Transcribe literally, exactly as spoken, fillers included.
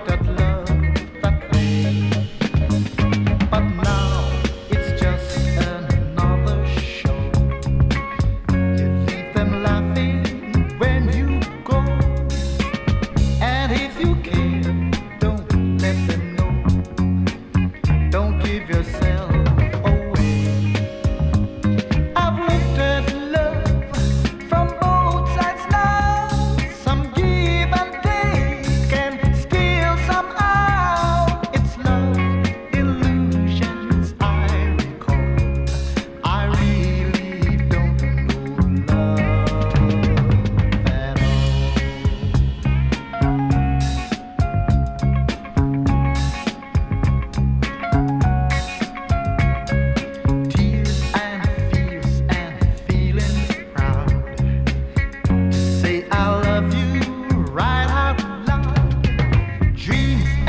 looked at love that way, but now it's just another show. You leave them laughing when you go, and if you care, don't let them know. Don't give yourself away. I've looked at love from both sides now. Some give and take and steal somehow. It's love illusions I recall. I really don't know love at all. Tears and fears and feelings proud to say I love you right out loud. Dreams